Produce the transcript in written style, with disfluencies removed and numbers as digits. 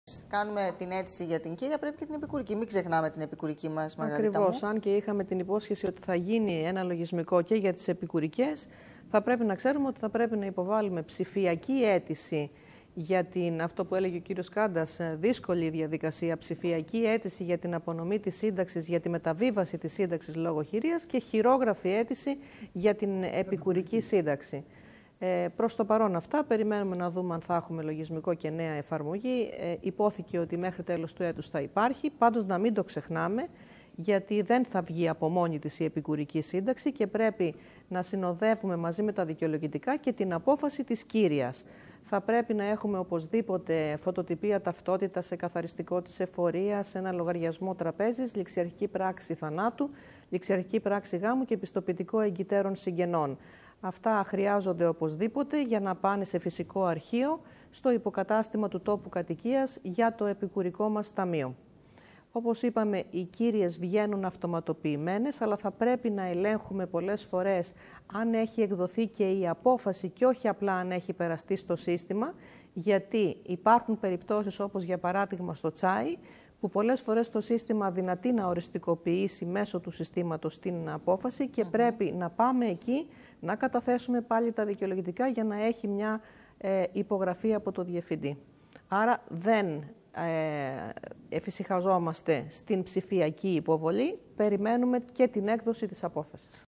κάνουμε την αίτηση για την κύρια, πρέπει και την επικουρική. Μην ξεχνάμε την επικουρική μας, Μαργαρίτα. Ακριβώς. Αν και είχαμε την υπόσχεση ότι θα γίνει ένα λογισμικό και για τις επικουρικές, θα πρέπει να ξέρουμε ότι θα πρέπει να υποβάλουμε ψηφιακή αίτηση για αυτό που έλεγε ο κύριος Κάντας, δύσκολη διαδικασία, ψηφιακή αίτηση για την απονομή της σύνταξης, για τη μεταβίβαση της σύνταξης λόγω χειρίας και χειρόγραφη αίτηση για την επικουρική σύνταξη. Προς το παρόν αυτά, περιμένουμε να δούμε αν θα έχουμε λογισμικό και νέα εφαρμογή. Υπόθηκε ότι μέχρι τέλος του έτους θα υπάρχει, πάντως να μην το ξεχνάμε, γιατί δεν θα βγει από μόνη της η επικουρική σύνταξη και πρέπει να συνοδεύουμε μαζί με τα δικαιολογητικά και την απόφαση της κύριας. Θα πρέπει να έχουμε οπωσδήποτε φωτοτυπία ταυτότητα σε καθαριστικό της εφορίας, ένα λογαριασμό τραπέζης, ληξιαρχική πράξη θανάτου, ληξιαρχική πράξη γάμου και πιστοποιητικό εγκυτέρων συγγενών. Αυτά χρειάζονται οπωσδήποτε για να πάνε σε φυσικό αρχείο στο υποκατάστημα του τόπου κατοικίας για το επικουρικό μας ταμείο. Όπως είπαμε, οι κύριες βγαίνουν αυτοματοποιημένες, αλλά θα πρέπει να ελέγχουμε πολλές φορές αν έχει εκδοθεί και η απόφαση και όχι απλά αν έχει περαστεί στο σύστημα, γιατί υπάρχουν περιπτώσεις όπως για παράδειγμα στο τσάι, που πολλές φορές το σύστημα αδυνατεί να οριστικοποιήσει μέσω του συστήματος την απόφαση και πρέπει να πάμε εκεί, να καταθέσουμε πάλι τα δικαιολογητικά για να έχει μια υπογραφή από το διευθυντή. Άρα δεν εφησυχαζόμαστε στην ψηφιακή υποβολή, περιμένουμε και την έκδοση της απόφασης.